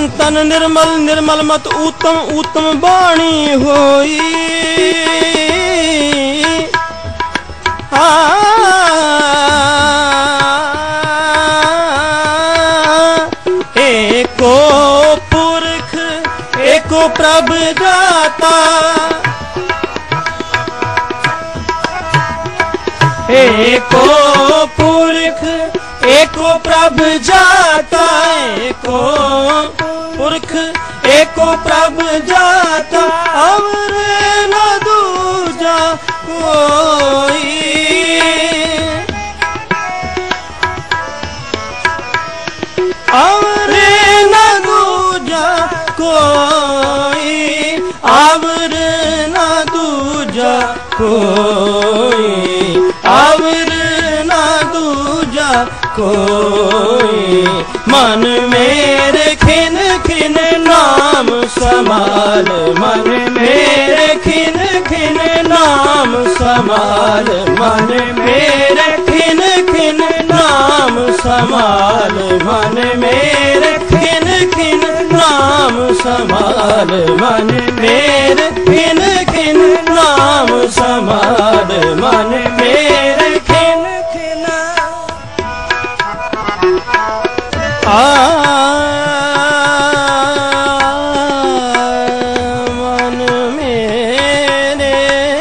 मन तन निर्मल निर्मल मत उत्तम उत्तम बाणी होई। एको पुरख एको प्रभ दाता, एको पुरख एको प्रभ जाता, एको पुरख एको प्रभ जाता, अवर न दूजा कोई। अवर न दूजा कोई, अवर न दूजा कोई, अवर न दूजा कोई। मन मेरे खिन खिन नाम समाल, मन मेरे खिन खिन नाम समाल, मन मेरे खिन खिन नाम समाल, मन मेरे खिन खिन नाम समाल, मन मेरे खिन खिन नाम समाल, मन मेरे खिन खिन मन मेरे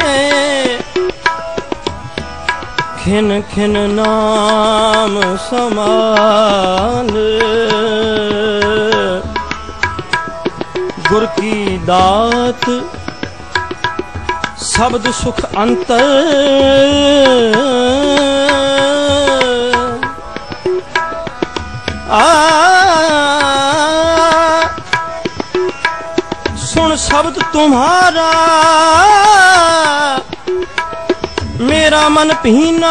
खिन खिन नाम समाल। गुर की दात शब्द सुख अंतर, सुन शब्द तुम्हारा मेरा मन पीना।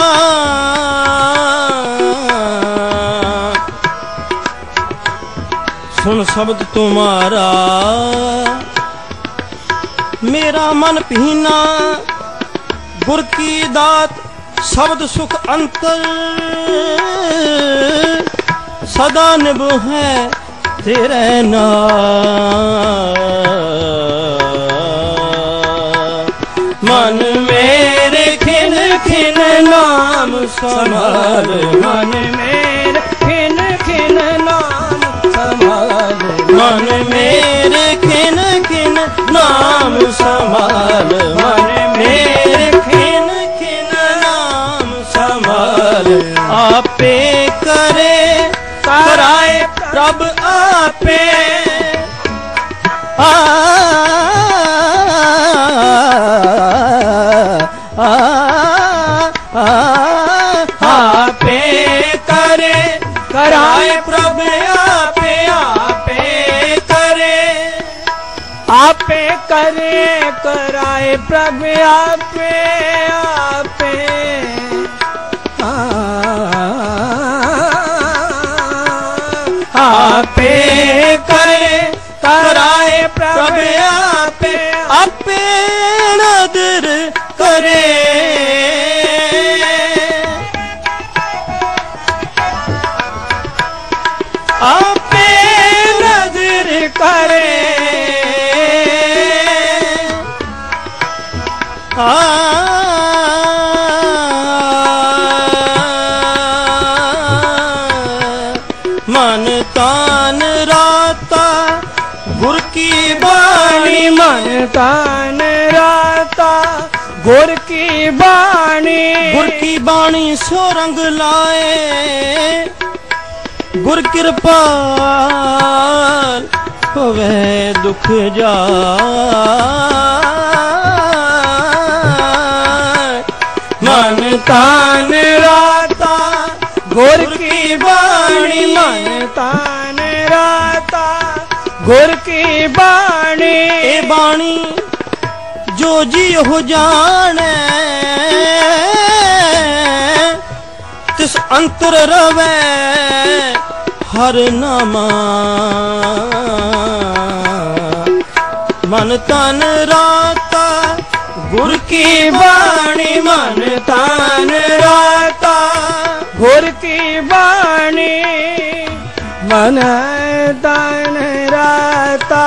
सुन शब्द तुम्हारा मेरा मन पीना। गुर की दात शब्द सुख अंतर, सदा निभ है तेरे नाम। मन मेरे खिन खिन नाम समाल, मन मेरे खिन खिन नाम समाल, मन मेरे खिन खिन नाम समाल, मन मेरे खिन खिन नाम समाल। आपे करे कराए प्रभ आपे, आपे करे कराए प्रभ आपे, आपे करे आपे करे कराए प्रभ आपे, आपे आपे करे कराए प्रभ आपे, आपे नदर करे। आपे नजर करे, मन तान राता गुर की बाणी, मन तान राता गुर की बाणी। गुर की बाणी सो रंग लाए, गुर कृपाल होवे दुख जाए। मन तान राता गुर की बाणी, मन तान राता गुर की बाणी। ए बाणी जो जी हो जाने, तिस अंतर रवे हर नामा। मन तन राता गुर की बाणी, मन तन राता गुर की बाणी। मन तन राता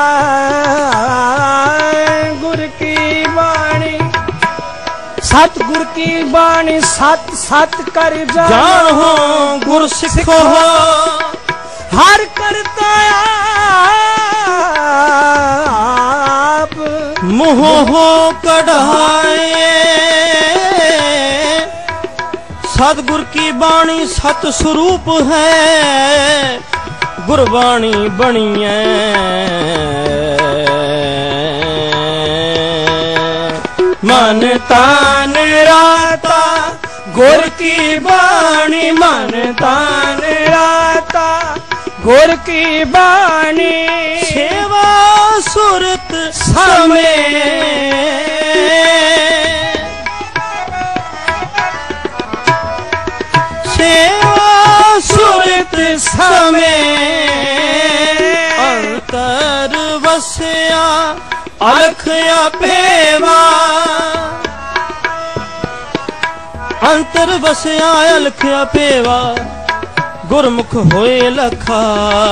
गुर की बाणी सतगुर की बाणी सत सत कर जानो गुर सिखो हर करता आप मोह हो कढ़ाए सतगुर की बाणी सत स्वरूप है गुरबाणी बनी है मन तान राता गुर की बाणी मन तान राता गुर की बाणी सेवा सुरत समय सेवा सुरत समय अंतर वसया अलख पेवा अंतर वसया अलख पेवा गुरमुख होए लखा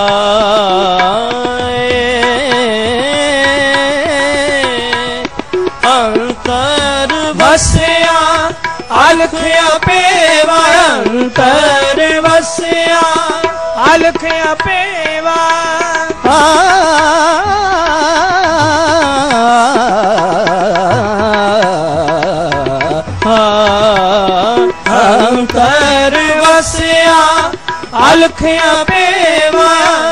अंतर वसया अलख पेवा अंतर वसया अलख पेवा अंतर वसया अलख पेवा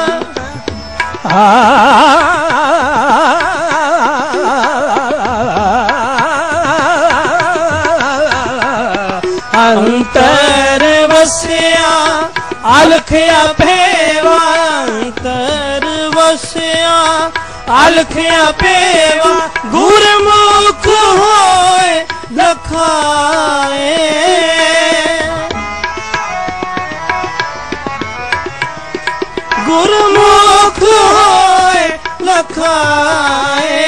अंतर वसया अलख पेवा अंतर वसया अलख पेवा गुरमुख होए लखाए गुरमुख होए लखाए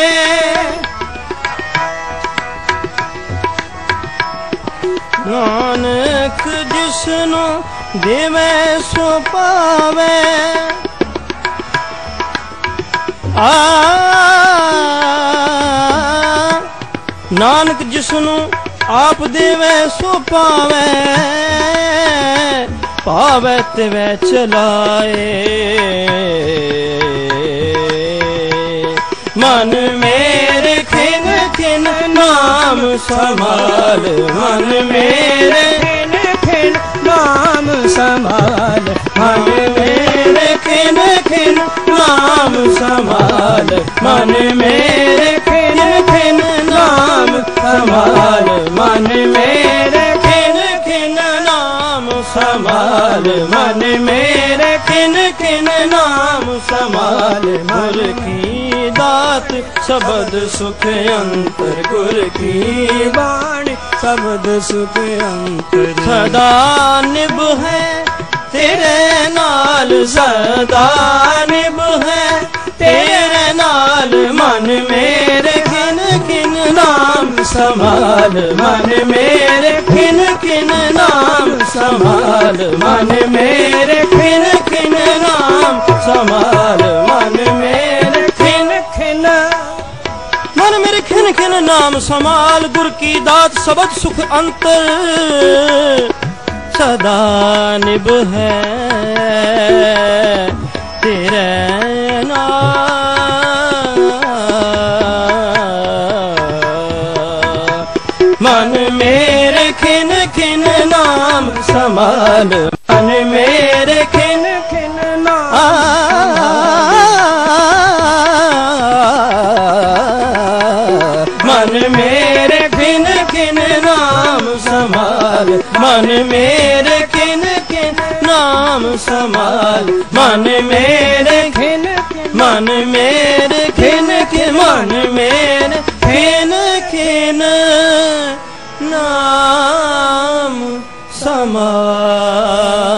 नानक जिसनु देवे सो पावे नानक जिसनु आप देवे सो पावे पावे तिवे चलाए मन मेरे खिन खिन नाम संभाल मन मेरे खिन खिन नाम संभाल मन मेरे खिन खिन नाम संभाल मन मेरे खिन खिन नाम संभाल मन मेरे खिन खिन नाम संभाल मन मेरे खिन खिन नाम संभाल गुर की दात शब्द सुख अंतर गुर की बाणी शब्द सुख अंतर सदा निभ है तेरे नाल सदा निभ है तेरे नाल मन मेरे खिन खिन नाम संभाल मन मेरे खिन खिन नाम संभाल मन मेरे खिन खिन नाम संभाल मन मेरे खिन खिन मन मेरे खिन खिन नाम संभाल गुर की दात शब्द सुख अंतर सदा निभ है तेरे नाम मन मेरे खिन खिन नाम संभाल मन मेरे खिन खिन मन मेरे खिन खिन नाम संभाल मन मेरे खिन खिन नाम संभाल मन मेरे खिन मन मेरे खिन खिन मन मेरे खिन खिन नाम संभाल।